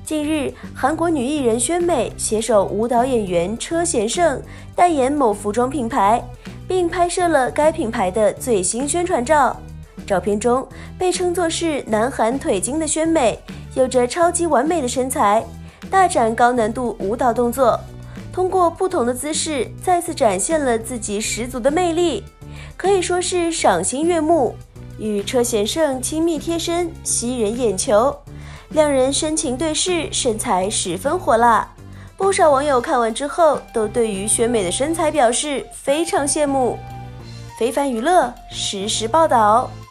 近日，韩国女艺人宣美携手舞蹈演员车贤胜代言某服装品牌，并拍摄了该品牌的最新宣传照。照片中，被称作是南韩腿筋的宣美，有着超级完美的身材，大展高难度舞蹈动作，通过不同的姿势再次展现了自己十足的魅力，可以说是赏心悦目。与车贤胜亲密贴身，吸人眼球，两人深情对视，身材十分火辣。不少网友看完之后都对于宣美的身材表示非常羡慕。非凡娱乐实时报道。